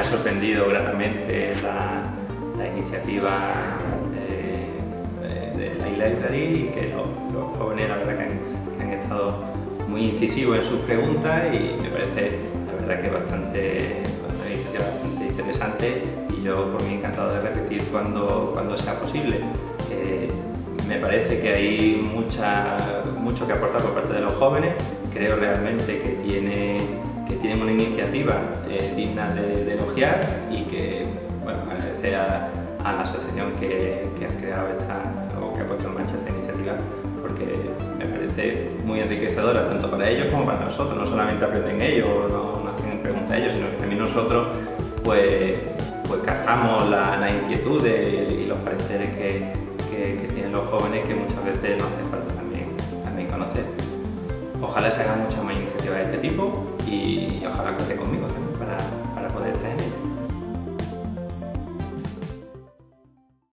ha sorprendido gratamente la iniciativa de la iLibrary, y que los jóvenes la verdad que han estado muy incisivos en sus preguntas, y me parece la verdad que bastante interesante, y yo por mí encantado de repetir cuando sea posible. Me parece que hay mucho que aportar por parte de los jóvenes. Creo realmente que tienen una iniciativa digna de elogiar, y que, bueno, agradecer a la asociación que ha creado o que ha puesto en marcha esta iniciativa, porque me parece muy enriquecedora tanto para ellos como para nosotros. No solamente aprenden ellos, no hacen preguntas ellos, sino que también nosotros pues captamos las inquietudes y los pareceres que tienen los jóvenes, que muchas veces nos hace falta también conocer. Ojalá se hagan muchas más iniciativas de este tipo, y ojalá cuente conmigo.